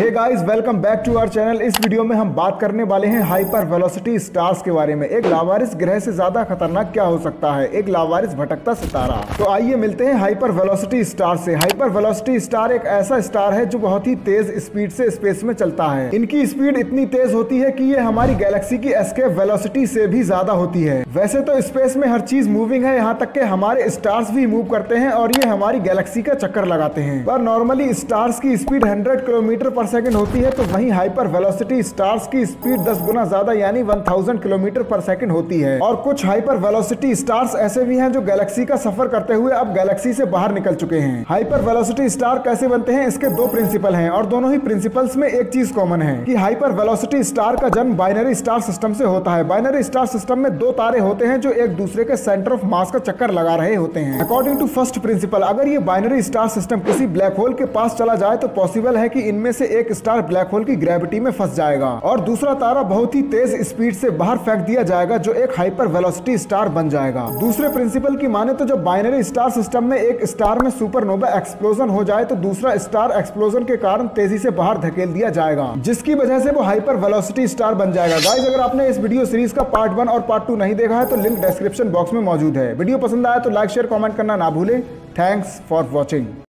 Hey guys, welcome back to our channel. इस video में हम बात करने वाले हैं हाइपर वेलोसिटी स्टार्स के बारे में। एक लावारिस ग्रह से ज्यादा खतरनाक क्या हो सकता है, एक लावारिस भटकता सितारा। तो आइए मिलते हैं हाइपर वेलोसिटी स्टार से। हाइपर वेलोसिटी स्टार एक ऐसा स्टार है जो बहुत ही तेज स्पीड से स्पेस में चलता है। इनकी स्पीड इतनी तेज होती है कि ये हमारी गैलेक्सी की एस्केप वेलोसिटी से भी ज्यादा होती है। वैसे तो स्पेस में हर चीज मूविंग है, यहाँ तक के हमारे स्टार्स भी मूव करते हैं और ये हमारी गैलेक्सी का चक्कर लगाते हैं। पर नॉर्मली स्टार्स की स्पीड 100 किलोमीटर पर सेकंड होती है, तो वहीं हाइपर वेलोसिटी स्टार्स की स्पीड 10 गुना ज्यादा यानी 1000 किलोमीटर पर सेकंड होती है। और कुछ हाइपर वेलोसिटी स्टार्स ऐसे भी हैं जो गैलेक्सी का सफर करते हुए अब गैलेक्सी से बाहर निकल चुके हैं। हाइपर वेलोसिटी स्टार कैसे बनते हैं, इसके दो प्रिंसिपल हैं और दोनों ही प्रिंसिपल्स में एक चीज कॉमन है कि हाइपर वेलोसिटी स्टार का जन्म बाइनरी स्टार सिस्टम से होता है। बाइनरी स्टार सिस्टम में दो तारे होते हैं जो एक दूसरे के सेंटर ऑफ मास का चक्कर लगा रहे होते हैं। अकॉर्डिंग टू फर्स्ट प्रिंसिपल, अगर ये बाइनरी स्टार सिस्टम किसी ब्लैक होल के पास चला जाए तो पॉसिबल है कि इनमें से एक स्टार ब्लैक होल की ग्रेविटी में फंस जाएगा और दूसरा तारा बहुत ही तेज स्पीड से बाहर फेंक दिया जाएगा जो एक हाइपर वेलोसिटी स्टार बन जाएगा। दूसरे प्रिंसिपल की माने तो जब बाइनरी स्टार सिस्टम में एक स्टार में सुपरनोवा एक्सप्लोजन हो जाए तो दूसरा स्टार एक्सप्लोजन के कारण तेजी से बाहर धकेल दिया जाएगा, जिसकी वजह से वो हाइपर वेलोसिटी स्टार बन जाएगा। गाइस, अगर आपने इस वीडियो सीरीज का पार्ट 1 और पार्ट 2 नहीं देखा है तो लिंक डिस्क्रिप्शन बॉक्स में मौजूद है। वीडियो पसंद आया तो लाइक शेयर कमेंट करना ना भूलें। Thanks for watching.